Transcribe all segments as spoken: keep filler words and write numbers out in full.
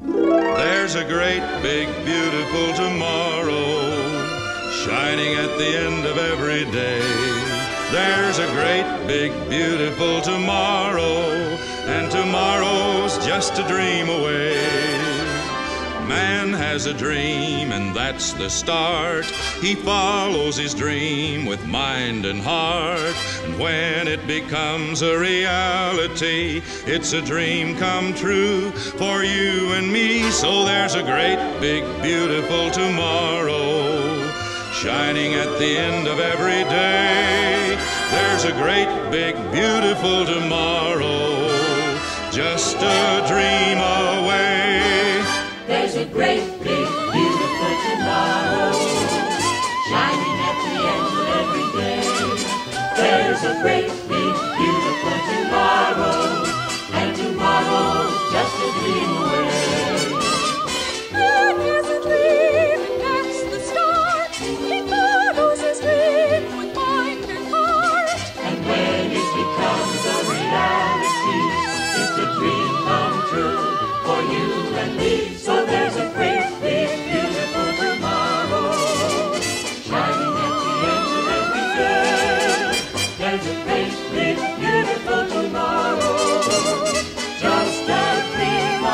There's a great, big, beautiful tomorrow shining at the end of every day. There's a great, big, beautiful tomorrow, and tomorrow's just a dream away. Man has a dream, and that's the start. He follows his dream with mind and heart. And when it becomes a reality, it's a dream come true for you and me. So there's a great, big, beautiful tomorrow shining at the end of every day. There's a great, big, beautiful tomorrow, just a dream away. There's a great, big, beautiful tomorrow shining at the end of every day. There's a great, big, beautiful tomorrow, and tomorrow's just a dream away. Man has a dream, and that's the start. He follows his dream with mind and heart. And when it becomes a reality, it's a dream come true for you and me. So there's a great, big, beautiful tomorrow shining at the end of every day. There's a great, big, beautiful tomorrow, just a dream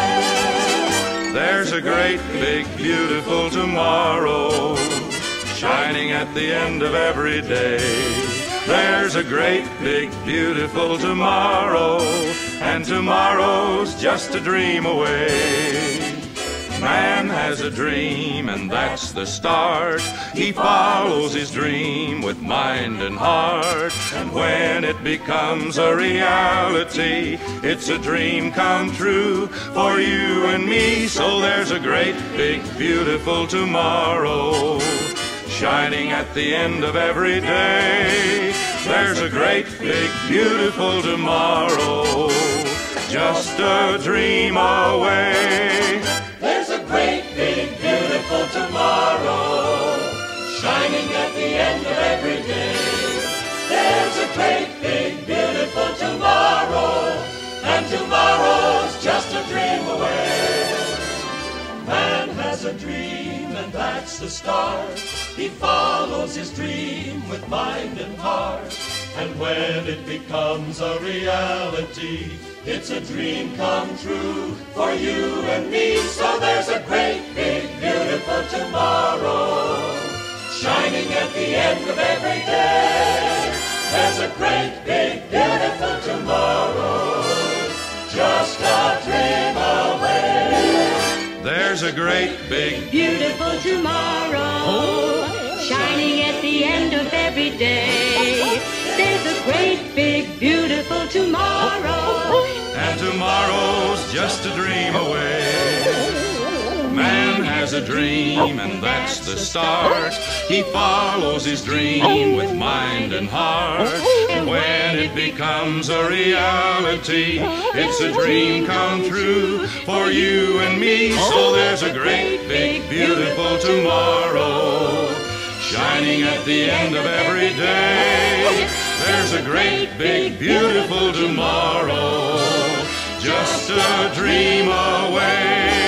away. There's a great, big, beautiful tomorrow shining at the end of every day. There's a great, big, beautiful tomorrow, and tomorrow's just a dream away. Man has a dream, and that's the start. He follows his dream with mind and heart. And when it becomes a reality, it's a dream come true for you and me. So there's a great, big, beautiful tomorrow shining at the end of every day. There's a great, big, beautiful tomorrow, just a dream away. There's a great, big, beautiful tomorrow shining at the end of every day. There's a great, big, beautiful tomorrow, and tomorrow's just a dream away. Man has a dream, and that's the start. He follows his dream with mind and heart. And when it becomes a reality, it's a dream come true for you and me. So there's a great, big, beautiful tomorrow shining at the end of every day. There's a great, big, beautiful tomorrow, just a dream away. There's a great, big, Beautiful tomorrow shining at the end of every day. There's a great, big, beautiful tomorrow, and tomorrow's just a dream away. Man has a dream, and that's the start. He follows his dream with mind and heart. And when it becomes a reality, it's a dream come true for you and me. So there's a great, big, beautiful tomorrow shining at the end of every day. There's a great, big, beautiful tomorrow, just a dream away.